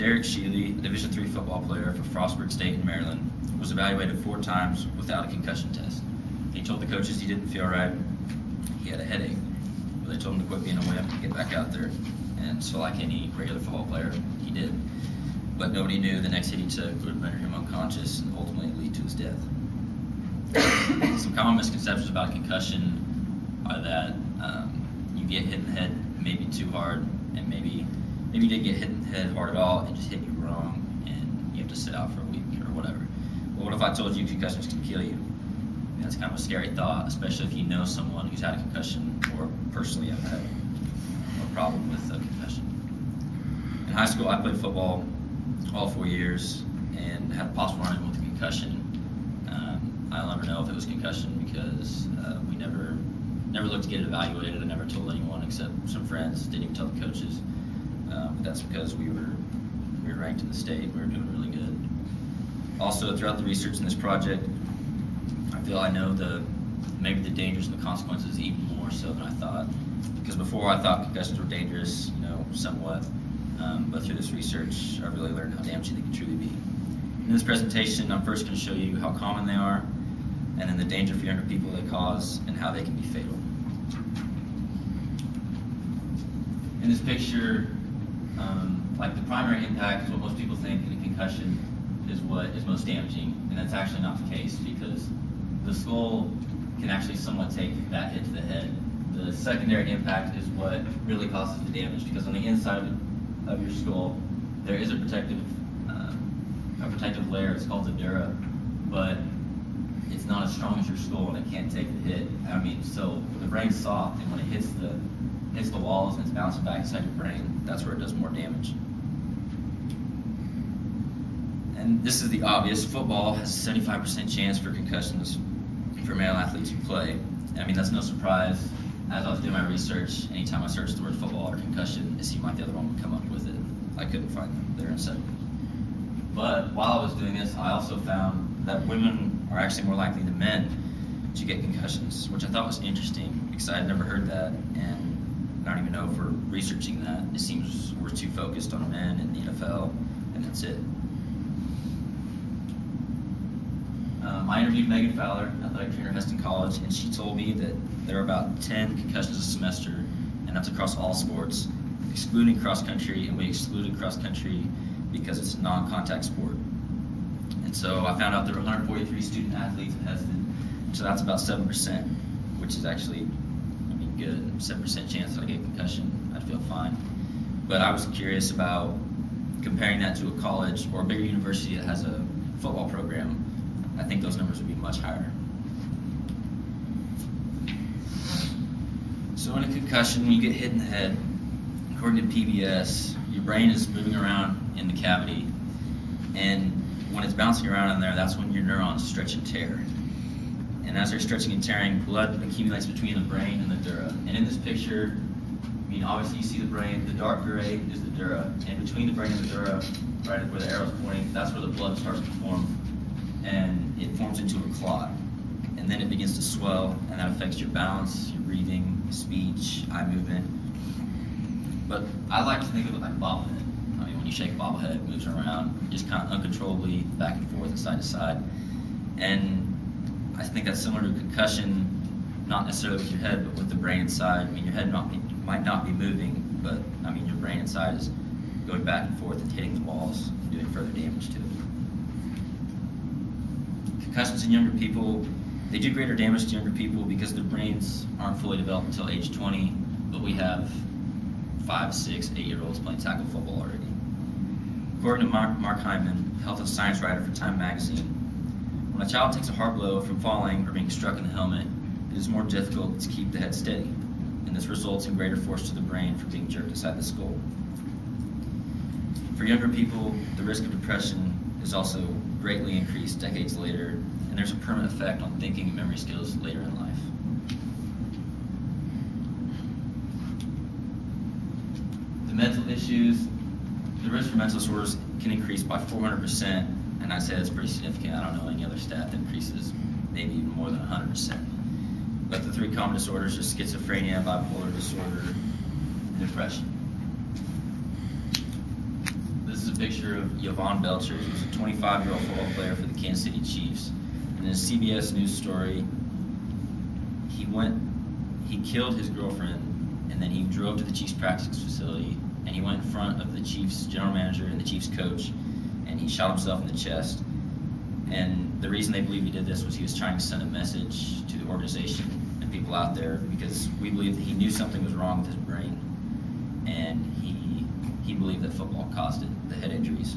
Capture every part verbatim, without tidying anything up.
Derek Shealy, a Division three football player for Frostburg State in Maryland, was evaluated four times without a concussion test. He told the coaches he didn't feel right, he had a headache. But they told him to quit being a wimp and get back out there. And so like any regular football player, he did. But nobody knew the next hit he took would render him unconscious and ultimately lead to his death. Some common misconceptions about concussion are that um, you get hit in the head maybe too hard, and maybe maybe you didn't get hit in the head hard at all, it just hit you wrong, and you have to sit out for a week or whatever. Well, what if I told you concussions can kill you? That's kind of a scary thought, especially if you know someone who's had a concussion or personally have had a problem with a concussion. In high school, I played football all four years and had a possible run-in with a concussion. Um, I'll never know if it was concussion because uh, we never never looked to get it evaluated. I never told anyone except some friends. Didn't even tell the coaches. Uh, but that's because we were we were ranked in the state. We were doing really good. Also, throughout the research in this project, I feel I know the maybe the dangers and the consequences even more so than I thought. Because before I thought concussions were dangerous, you know, somewhat. Um, but through this research, I really learned how damaging they can truly be. In this presentation, I'm first going to show you how common they are, and then the danger for younger people they cause, and how they can be fatal. In this picture, um, like the primary impact is what most people think in a concussion is what is most damaging, and that's actually not the case because the skull can actually somewhat take that hit to the head. The secondary impact is what really causes the damage because on the inside of, of your skull, there is a protective uh, a protective layer. It's called the dura, but it's not as strong as your skull and it can't take the hit. I mean, so the brain's soft, and when it hits the hits the walls and it's bouncing back inside your brain, that's where it does more damage. And this is the obvious. Football has a seventy-five percent chance for concussions for male athletes who play. I mean, that's no surprise. As I was doing my research, anytime I searched the word football or concussion, it seemed like the other one would come up with it. I couldn't find them there in a second. But while I was doing this, I also found that women are actually more likely than men to get concussions, which I thought was interesting because I had never heard that, and I don't even know if we're researching that. It seems we're too focused on men in the N F L, and that's it. Um, I interviewed Megan Fowler, athletic trainer at Heston College, and she told me that there are about ten concussions a semester, and that's across all sports, excluding cross country, and we excluded cross country because it's a non-contact sport. And so I found out there were one hundred forty-three student athletes at Heston, so that's about seven percent, which is actually, I mean, good. seven percent chance that I get a concussion, I'd feel fine. But I was curious about comparing that to a college or a bigger university that has a football program. I think those numbers would be much higher. So in a concussion, when you get hit in the head, according to P B S, your brain is moving around in the cavity, and when it's bouncing around in there, that's when your neurons stretch and tear. And as they're stretching and tearing, blood accumulates between the brain and the dura. And in this picture, I mean, obviously you see the brain, the dark gray is the dura, and between the brain and the dura, right where the arrow's pointing, that's where the blood starts to form, and it forms into a clot. And then it begins to swell, and that affects your balance, your breathing, speech, eye movement. But I like to think of it like a bobblehead. I mean, when you shake a bobblehead, it moves around just kind of uncontrollably back and forth and side to side. And I think that's similar to a concussion, not necessarily with your head, but with the brain inside. I mean, your head not be, might not be moving, but I mean, your brain inside is going back and forth and hitting the walls and doing further damage to it. Concussions in younger people, they do greater damage to younger people because their brains aren't fully developed until age twenty, but we have five, six, eight-year-olds playing tackle football already. According to Mark, Mark Hyman, health and science writer for Time magazine, when a child takes a hard blow from falling or being struck in the helmet, it is more difficult to keep the head steady, and this results in greater force to the brain from being jerked inside the skull. For younger people, the risk of depression is also greatly increased decades later, and there's a permanent effect on thinking and memory skills later in life. The mental issues, the risk for mental disorders can increase by four hundred percent, and I'd say that's pretty significant. I don't know any other stat that increases maybe even more than one hundred percent. But the three common disorders are schizophrenia, bipolar disorder, and depression. This is a picture of Yvonne Belcher. He was a twenty-five-year-old football player for the Kansas City Chiefs. In a C B S News story, he went, he killed his girlfriend, and then he drove to the Chiefs practice facility, and he went in front of the Chiefs general manager and the Chiefs coach, and he shot himself in the chest. And the reason they believe he did this was he was trying to send a message to the organization and people out there, because we believe that he knew something was wrong with his brain, and he he believed that football caused it, the head injuries.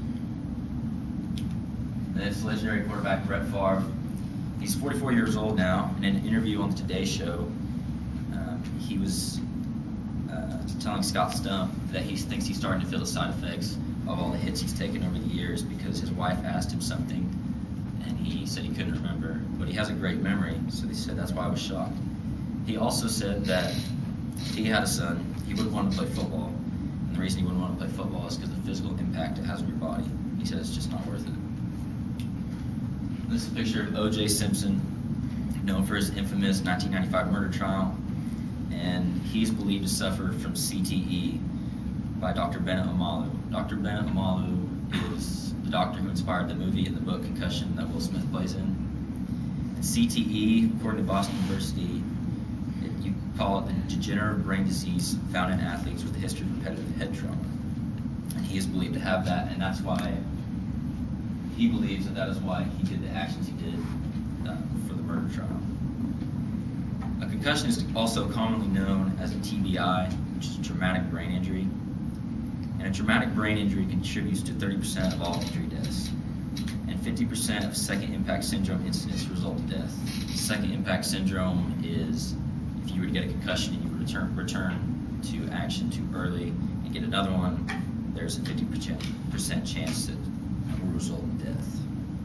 This legendary quarterback, Brett Favre, he's forty-four years old now. In an interview on the Today Show, um, he was uh, telling Scott Stump that he thinks he's starting to feel the side effects of all the hits he's taken over the years, because his wife asked him something and he said he couldn't remember, but he has a great memory, so he said that's why I was shocked. He also said that if he had a son, he wouldn't want to play football, and the reason he wouldn't want to play football is because of the physical impact it has on your body. He said it's just not worth it. This is a picture of O J Simpson, known for his infamous nineteen ninety-five murder trial, and he's believed to suffer from C T E by Doctor Bennett Omalu. Doctor Bennett Omalu is the doctor who inspired the movie and the book Concussion that Will Smith plays in. And C T E, according to Boston University, it, you call it the degenerative brain disease found in athletes with a history of repetitive head trauma. And he is believed to have that, and that's why he believes that that is why he did the actions he did uh, for the murder trial. A concussion is also commonly known as a T B I, which is a traumatic brain injury. And a traumatic brain injury contributes to thirty percent of all injury deaths. And fifty percent of second impact syndrome incidents result in death. Second impact syndrome is if you were to get a concussion and you return, return to action too early and get another one, there's a fifty percent chance that it will result in death.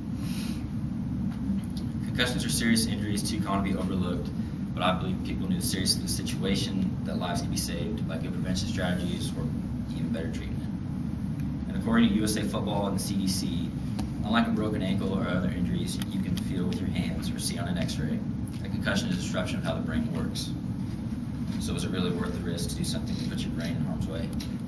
Concussions are serious injuries too common to be overlooked, but I believe people knew the seriousness of the situation, that lives can be saved by good prevention strategies or even better treatment. And according to U S A Football and the C D C, unlike a broken ankle or other injuries you can feel with your hands or see on an x-ray, a concussion is a disruption of how the brain works. So is it really worth the risk to do something to put your brain in harm's way?